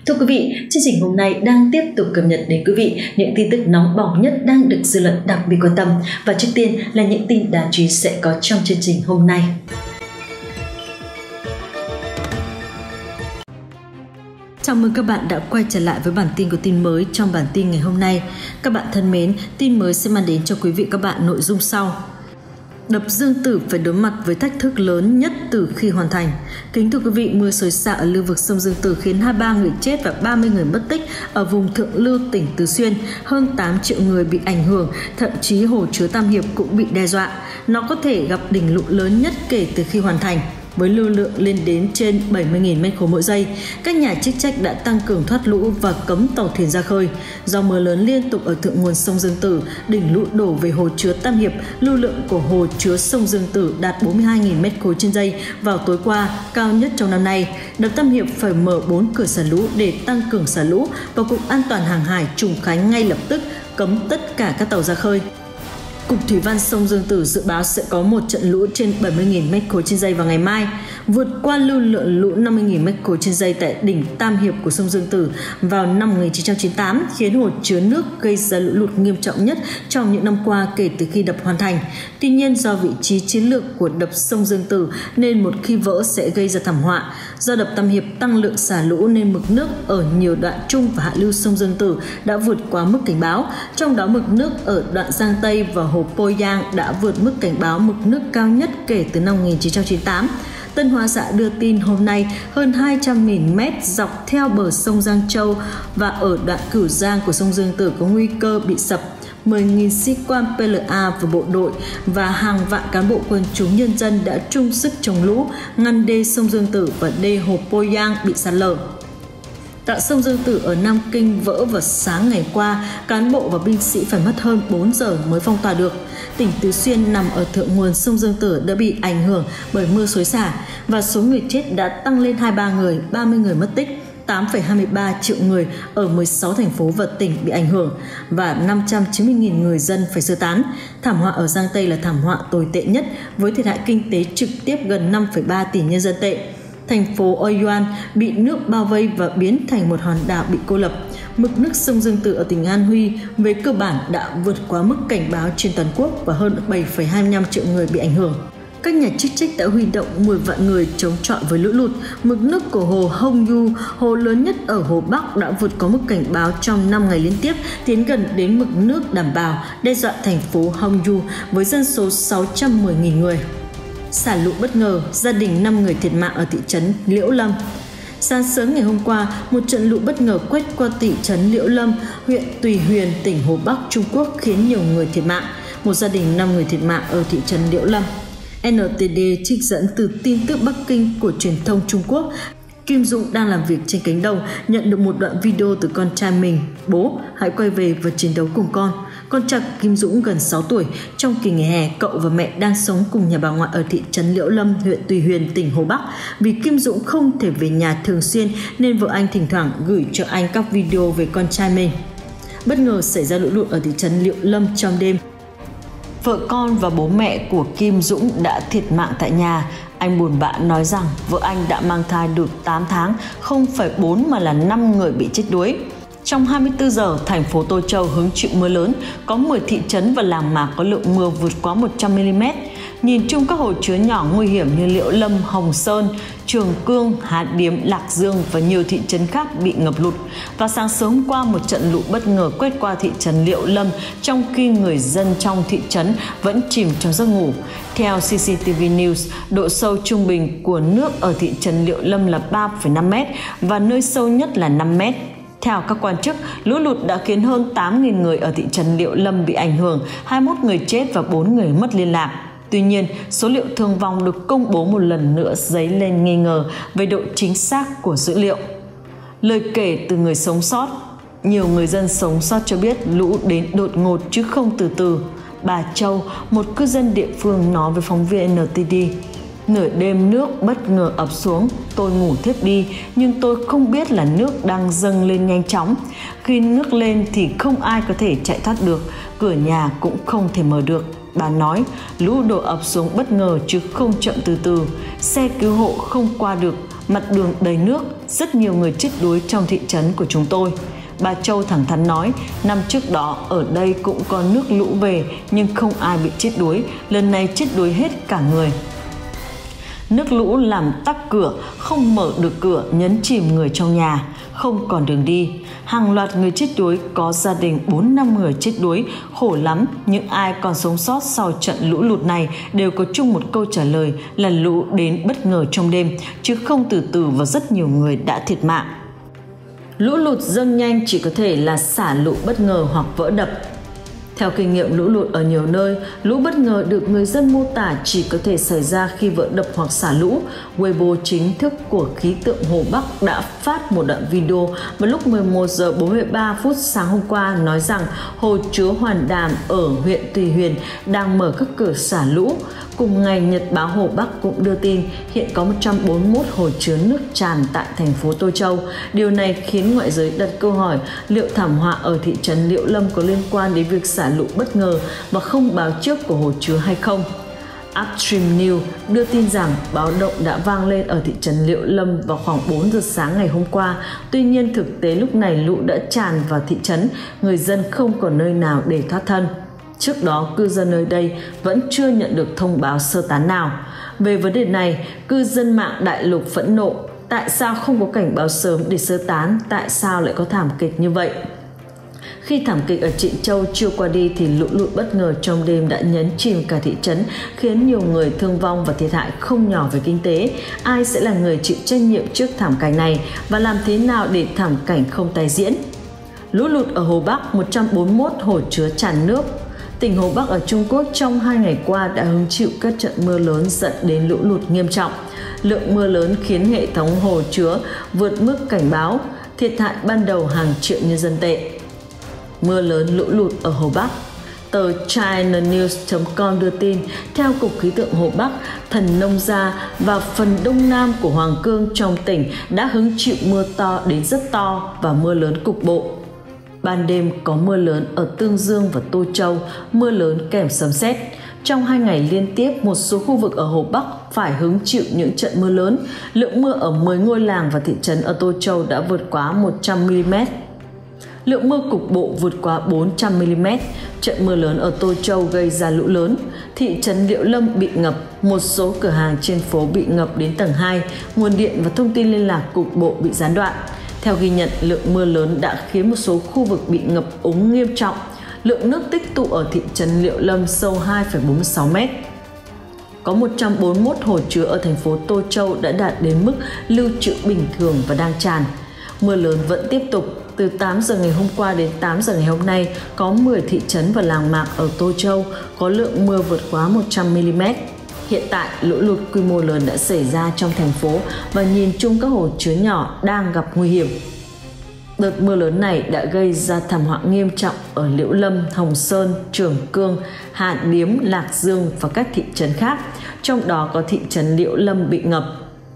Thưa quý vị, chương trình hôm nay đang tiếp tục cập nhật đến quý vị những tin tức nóng bỏng nhất đang được dư luận đặc biệt quan tâm. Và trước tiên là những tin đáng chú ý sẽ có trong chương trình hôm nay. Chào mừng các bạn đã quay trở lại với bản tin của tin mới trong bản tin ngày hôm nay. Các bạn thân mến, tin mới sẽ mang đến cho quý vị các bạn nội dung sau. Đập Dương Tử phải đối mặt với thách thức lớn nhất từ khi hoàn thành. Kính thưa quý vị, mưa xối xả ở lưu vực sông Dương Tử khiến 23 người chết và 30 người mất tích ở vùng thượng lưu tỉnh Tứ Xuyên. Hơn 8 triệu người bị ảnh hưởng, thậm chí hồ chứa Tam Hiệp cũng bị đe dọa. Nó có thể gặp đỉnh lũ lớn nhất kể từ khi hoàn thành, với lưu lượng lên đến trên 70.000 m3 mỗi giây. Các nhà chức trách đã tăng cường thoát lũ và cấm tàu thuyền ra khơi. Do mưa lớn liên tục ở thượng nguồn sông Dương Tử, đỉnh lũ đổ về hồ chứa Tam Hiệp, lưu lượng của hồ chứa sông Dương Tử đạt 42.000 m3 trên giây vào tối qua, cao nhất trong năm nay. Đập Tam Hiệp phải mở 4 cửa xả lũ để tăng cường xả lũ, và Cục An toàn Hàng hải Trùng Khánh ngay lập tức cấm tất cả các tàu ra khơi. Cục Thủy văn sông Dương Tử dự báo sẽ có một trận lũ trên 70.000 m3 trên giây vào ngày mai, vượt qua lưu lượng lũ 50.000 m3 trên giây tại đỉnh Tam Hiệp của sông Dương Tử vào năm 1998, khiến hồ chứa nước gây ra lũ lụt nghiêm trọng nhất trong những năm qua kể từ khi đập hoàn thành. Tuy nhiên, do vị trí chiến lược của đập sông Dương Tử nên một khi vỡ sẽ gây ra thảm họa. Do đập Tam Hiệp tăng lượng xả lũ nên mực nước ở nhiều đoạn trung và hạ lưu sông Dương Tử đã vượt quá mức cảnh báo, trong đó mực nước ở đoạn Giang Tây và hồ Poyang đã vượt mức cảnh báo mực nước cao nhất kể từ năm 1998. Tân Hoa Xã đưa tin hôm nay hơn 200.000 mét dọc theo bờ sông Giang Châu và ở đoạn Cửu Giang của sông Dương Tử có nguy cơ bị sập. 10.000 sĩ quan PLA và bộ đội và hàng vạn cán bộ quân chúng nhân dân đã chung sức chống lũ, ngăn đê sông Dương Tử và đê hồ Poyang bị sạt lở. Tại sông Dương Tử ở Nam Kinh vỡ vào sáng ngày qua, cán bộ và binh sĩ phải mất hơn 4 giờ mới phong tỏa được. Tỉnh Tứ Xuyên nằm ở thượng nguồn sông Dương Tử đã bị ảnh hưởng bởi mưa xối xả và số người chết đã tăng lên 23 người, 30 người mất tích. 8,23 triệu người ở 16 thành phố và tỉnh bị ảnh hưởng và 590.000 người dân phải sơ tán. Thảm họa ở Giang Tây là thảm họa tồi tệ nhất với thiệt hại kinh tế trực tiếp gần 5,3 tỷ nhân dân tệ. Thành phố Ouyuan bị nước bao vây và biến thành một hòn đảo bị cô lập. Mực nước sông Dương Tử ở tỉnh An Huy về cơ bản đã vượt quá mức cảnh báo trên toàn quốc và hơn 7,25 triệu người bị ảnh hưởng. Các nhà chức trách đã huy động 10 vạn người chống chọi với lũ lụt. Mực nước của hồ Hongyu, hồ lớn nhất ở Hồ Bắc, đã vượt quá mức cảnh báo trong 5 ngày liên tiếp, tiến gần đến mực nước đảm bảo, đe dọa thành phố Hongyu với dân số 610.000 người. Xả lũ bất ngờ, gia đình 5 người thiệt mạng ở thị trấn Liễu Lâm. Sáng sớm ngày hôm qua, một trận lũ bất ngờ quét qua thị trấn Liễu Lâm, huyện Tùy Huyền, tỉnh Hồ Bắc, Trung Quốc khiến nhiều người thiệt mạng. Một gia đình 5 người thiệt mạng ở thị trấn Liễu Lâm. NTD trích dẫn từ tin tức Bắc Kinh của truyền thông Trung Quốc. Kim Dũng đang làm việc trên cánh đồng, nhận được một đoạn video từ con trai mình. Bố, hãy quay về và chiến đấu cùng con. Con trai Kim Dũng gần 6 tuổi. Trong kỳ nghỉ hè, cậu và mẹ đang sống cùng nhà bà ngoại ở thị trấn Liễu Lâm, huyện Tùy Huyền, tỉnh Hồ Bắc. Vì Kim Dũng không thể về nhà thường xuyên nên vợ anh thỉnh thoảng gửi cho anh các video về con trai mình. Bất ngờ xảy ra lũ lụt ở thị trấn Liễu Lâm trong đêm. Vợ con và bố mẹ của Kim Dũng đã thiệt mạng tại nhà. Anh buồn bã nói rằng vợ anh đã mang thai được 8 tháng, không phải 4 mà là 5 người bị chết đuối. Trong 24 giờ, thành phố Tô Châu hứng chịu mưa lớn, có 10 thị trấn và làng mạc có lượng mưa vượt quá 100 mm. Nhìn chung các hồ chứa nhỏ nguy hiểm như Liễu Lâm, Hồng Sơn, Trường Cương, Hà Điếm, Lạc Dương và nhiều thị trấn khác bị ngập lụt. Và sáng sớm qua, một trận lũ bất ngờ quét qua thị trấn Liễu Lâm trong khi người dân trong thị trấn vẫn chìm trong giấc ngủ. Theo CCTV News, độ sâu trung bình của nước ở thị trấn Liễu Lâm là 3,5 m và nơi sâu nhất là 5 m. Theo các quan chức, lũ lụt đã khiến hơn 8.000 người ở thị trấn Liễu Lâm bị ảnh hưởng, 21 người chết và 4 người mất liên lạc. Tuy nhiên, số liệu thương vong được công bố một lần nữa dấy lên nghi ngờ về độ chính xác của dữ liệu. Lời kể từ người sống sót. Nhiều người dân sống sót cho biết lũ đến đột ngột chứ không từ từ. Bà Châu, một cư dân địa phương, nói với phóng viên NTD: Nửa đêm nước bất ngờ ập xuống, tôi ngủ thiếp đi nhưng tôi không biết là nước đang dâng lên nhanh chóng. Khi nước lên thì không ai có thể chạy thoát được, cửa nhà cũng không thể mở được. Bà nói lũ đổ ập xuống bất ngờ chứ không chậm từ từ, xe cứu hộ không qua được, mặt đường đầy nước, rất nhiều người chết đuối trong thị trấn của chúng tôi. Bà Châu thẳng thắn nói, năm trước đó ở đây cũng có nước lũ về nhưng không ai bị chết đuối, lần này chết đuối hết cả người. Nước lũ làm tắc cửa, không mở được cửa, nhấn chìm người trong nhà, không còn đường đi. Hàng loạt người chết đuối, có gia đình 4-5 người chết đuối, khổ lắm. Những ai còn sống sót sau trận lũ lụt này đều có chung một câu trả lời là lũ đến bất ngờ trong đêm, chứ không từ từ và rất nhiều người đã thiệt mạng. Lũ lụt dâng nhanh chỉ có thể là xả lũ bất ngờ hoặc vỡ đập. Theo kinh nghiệm lũ lụt ở nhiều nơi, lũ bất ngờ được người dân mô tả chỉ có thể xảy ra khi vỡ đập hoặc xả lũ. Weibo chính thức của khí tượng Hồ Bắc đã phát một đoạn video vào lúc 11 giờ 43 phút sáng hôm qua nói rằng hồ chứa Hoàn Đàm ở huyện Tùy Huyền đang mở các cửa xả lũ. Cùng ngày, Nhật báo Hồ Bắc cũng đưa tin hiện có 141 hồ chứa nước tràn tại thành phố Tô Châu. Điều này khiến ngoại giới đặt câu hỏi liệu thảm họa ở thị trấn Liễu Lâm có liên quan đến việc xả lũ bất ngờ và không báo trước của hồ chứa hay không. Upstream News đưa tin rằng báo động đã vang lên ở thị trấn Liễu Lâm vào khoảng 4 giờ sáng ngày hôm qua. Tuy nhiên, thực tế lúc này lũ đã tràn vào thị trấn, người dân không còn nơi nào để thoát thân. Trước đó, cư dân nơi đây vẫn chưa nhận được thông báo sơ tán nào. Về vấn đề này, cư dân mạng đại lục phẫn nộ. Tại sao không có cảnh báo sớm để sơ tán? Tại sao lại có thảm kịch như vậy? Khi thảm kịch ở Trịnh Châu chưa qua đi thì lũ lụt bất ngờ trong đêm đã nhấn chìm cả thị trấn, khiến nhiều người thương vong và thiệt hại không nhỏ về kinh tế. Ai sẽ là người chịu trách nhiệm trước thảm cảnh này và làm thế nào để thảm cảnh không tái diễn? Lũ lụt ở Hồ Bắc, 141 hồ chứa tràn nước. Tỉnh Hồ Bắc ở Trung Quốc trong 2 ngày qua đã hứng chịu các trận mưa lớn dẫn đến lũ lụt nghiêm trọng. Lượng mưa lớn khiến hệ thống hồ chứa vượt mức cảnh báo, thiệt hại ban đầu hàng triệu nhân dân tệ. Mưa lớn lũ lụt ở Hồ Bắc. Tờ ChinaNews.com đưa tin, theo Cục Khí tượng Hồ Bắc, Thần Nông Gia và phần đông nam của Hoàng Cương trong tỉnh đã hứng chịu mưa to đến rất to và mưa lớn cục bộ. Ban đêm có mưa lớn ở Tương Dương và Tô Châu, mưa lớn kèm sấm sét. Trong 2 ngày liên tiếp, một số khu vực ở Hồ Bắc phải hứng chịu những trận mưa lớn. Lượng mưa ở 10 ngôi làng và thị trấn ở Tô Châu đã vượt quá 100 mm. Lượng mưa cục bộ vượt quá 400 mm. Trận mưa lớn ở Tô Châu gây ra lũ lớn. Thị trấn Liễu Lâm bị ngập, một số cửa hàng trên phố bị ngập đến tầng 2, nguồn điện và thông tin liên lạc cục bộ bị gián đoạn. Theo ghi nhận, lượng mưa lớn đã khiến một số khu vực bị ngập úng nghiêm trọng. Lượng nước tích tụ ở thị trấn Liễu Lâm sâu 2,46 m. Có 141 hồ chứa ở thành phố Tô Châu đã đạt đến mức lưu trữ bình thường và đang tràn. Mưa lớn vẫn tiếp tục. Từ 8 giờ ngày hôm qua đến 8 giờ ngày hôm nay, có 10 thị trấn và làng mạc ở Tô Châu có lượng mưa vượt quá 100 mm. Hiện tại, lũ lụt quy mô lớn đã xảy ra trong thành phố và nhìn chung các hồ chứa nhỏ đang gặp nguy hiểm. Đợt mưa lớn này đã gây ra thảm họa nghiêm trọng ở Liễu Lâm, Hồng Sơn, Trường Cương, Hà Điếm, Lạc Dương và các thị trấn khác, trong đó có thị trấn Liễu Lâm bị ngập.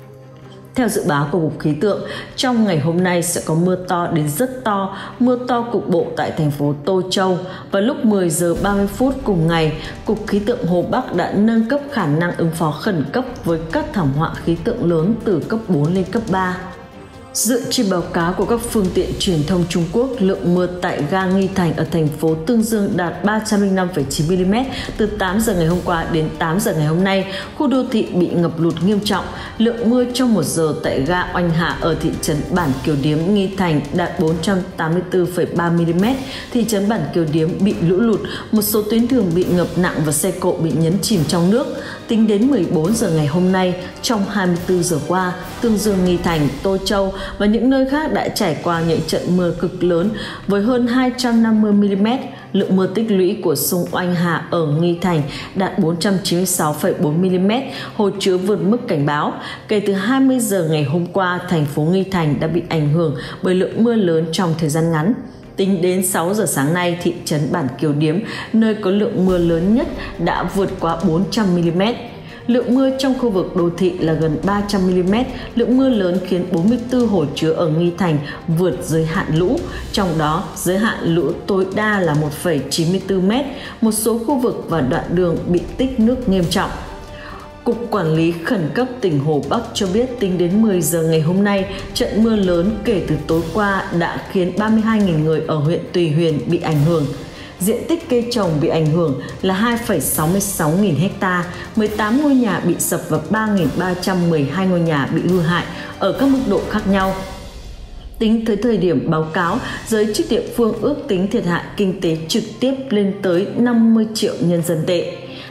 Theo dự báo của Cục Khí tượng, trong ngày hôm nay sẽ có mưa to đến rất to, mưa to cục bộ tại thành phố Tô Châu. Vào lúc 10 giờ 30 phút cùng ngày, Cục Khí tượng Hồ Bắc đã nâng cấp khả năng ứng phó khẩn cấp với các thảm họa khí tượng lớn từ cấp 4 lên cấp 3. Dựa trên báo cáo của các phương tiện truyền thông Trung Quốc, lượng mưa tại ga Nghi Thành ở thành phố Tương Dương đạt 305,9 mm từ 8 giờ ngày hôm qua đến 8 giờ ngày hôm nay. Khu đô thị bị ngập lụt nghiêm trọng. Lượng mưa trong 1 giờ tại ga Oanh Hạ ở thị trấn Bản Kiều Điếm, Nghi Thành đạt 484,3 mm. Thị trấn Bản Kiều Điếm bị lũ lụt, một số tuyến đường bị ngập nặng và xe cộ bị nhấn chìm trong nước. Tính đến 14 giờ ngày hôm nay, trong 24 giờ qua, Tương Dương, Nghi Thành, Tô Châu và những nơi khác đã trải qua những trận mưa cực lớn với hơn 250 mm. Lượng mưa tích lũy của sông Oanh Hà ở Nghi Thành đạt 496,4 mm, hồ chứa vượt mức cảnh báo. Kể từ 20 giờ ngày hôm qua, thành phố Nghi Thành đã bị ảnh hưởng bởi lượng mưa lớn trong thời gian ngắn. Tính đến 6 giờ sáng nay, thị trấn Bản Kiều Điếm, nơi có lượng mưa lớn nhất, đã vượt quá 400 mm. Lượng mưa trong khu vực đô thị là gần 300 mm. Lượng mưa lớn khiến 44 hồ chứa ở Nghi Thành vượt giới hạn lũ, trong đó giới hạn lũ tối đa là 1,94 m. Một số khu vực và đoạn đường bị tích nước nghiêm trọng. Cục Quản lý Khẩn cấp tỉnh Hồ Bắc cho biết tính đến 10 giờ ngày hôm nay, trận mưa lớn kể từ tối qua đã khiến 32.000 người ở huyện Tùy Huyền bị ảnh hưởng. Diện tích cây trồng bị ảnh hưởng là 2,66 nghìn ha, 18 ngôi nhà bị sập và 3.312 ngôi nhà bị hư hại ở các mức độ khác nhau. Tính tới thời điểm báo cáo, giới chức địa phương ước tính thiệt hại kinh tế trực tiếp lên tới 50 triệu nhân dân tệ.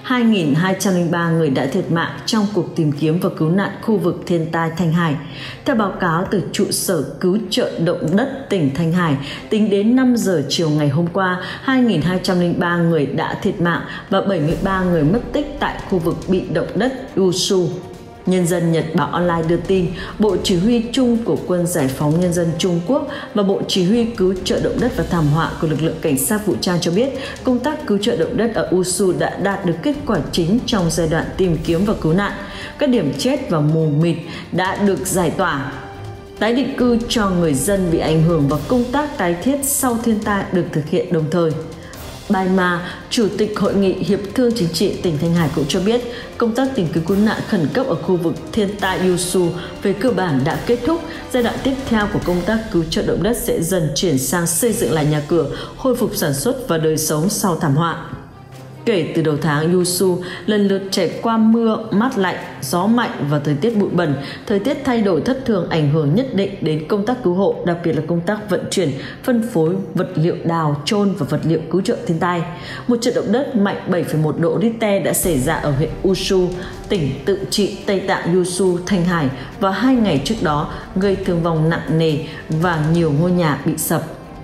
2.203 người đã thiệt mạng trong cuộc tìm kiếm và cứu nạn khu vực thiên tai Thanh Hải. Theo báo cáo từ trụ sở cứu trợ động đất tỉnh Thanh Hải, tính đến 5 giờ chiều ngày hôm qua, 2.203 người đã thiệt mạng và 73 người mất tích tại khu vực bị động đất Usu. Nhân dân Nhật Báo Online đưa tin, Bộ Chỉ huy chung của Quân Giải phóng Nhân dân Trung Quốc và Bộ Chỉ huy Cứu trợ động đất và thảm họa của lực lượng cảnh sát vũ trang cho biết, công tác cứu trợ động đất ở Usu đã đạt được kết quả chính trong giai đoạn tìm kiếm và cứu nạn. Các điểm chết và mù mịt đã được giải tỏa. Tái định cư cho người dân bị ảnh hưởng và công tác tái thiết sau thiên tai được thực hiện đồng thời. Bai Ma, Chủ tịch Hội nghị Hiệp thương Chính trị tỉnh Thanh Hải cũng cho biết, công tác tìm kiếm cứu nạn khẩn cấp ở khu vực thiên tai Usu về cơ bản đã kết thúc. Giai đoạn tiếp theo của công tác cứu trợ động đất sẽ dần chuyển sang xây dựng lại nhà cửa, khôi phục sản xuất và đời sống sau thảm họa. Kể từ đầu tháng, Usu lần lượt trải qua mưa, mát lạnh, gió mạnh và thời tiết bụi bẩn. Thời tiết thay đổi thất thường ảnh hưởng nhất định đến công tác cứu hộ, đặc biệt là công tác vận chuyển, phân phối vật liệu đào, chôn và vật liệu cứu trợ thiên tai. Một trận động đất mạnh 7,1 độ Richter đã xảy ra ở huyện Usu, tỉnh tự trị Tây Tạng Usu, Thanh Hải vào 2 ngày trước đó, gây thương vong nặng nề và nhiều ngôi nhà bị sập.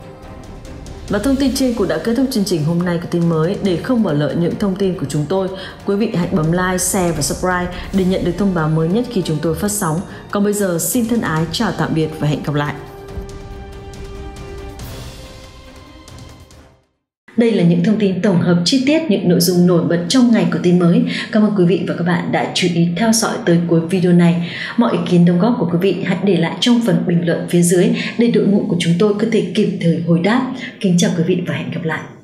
Và thông tin trên cũng đã kết thúc chương trình hôm nay của tin mới. Để không bỏ lỡ những thông tin của chúng tôi, quý vị hãy bấm like, share và subscribe để nhận được thông báo mới nhất khi chúng tôi phát sóng. Còn bây giờ xin thân ái chào tạm biệt và hẹn gặp lại. Đây là những thông tin tổng hợp chi tiết những nội dung nổi bật trong ngày của tin mới. Cảm ơn quý vị và các bạn đã chú ý theo dõi tới cuối video này. Mọi ý kiến đóng góp của quý vị hãy để lại trong phần bình luận phía dưới để đội ngũ của chúng tôi có thể kịp thời hồi đáp. Kính chào quý vị và hẹn gặp lại.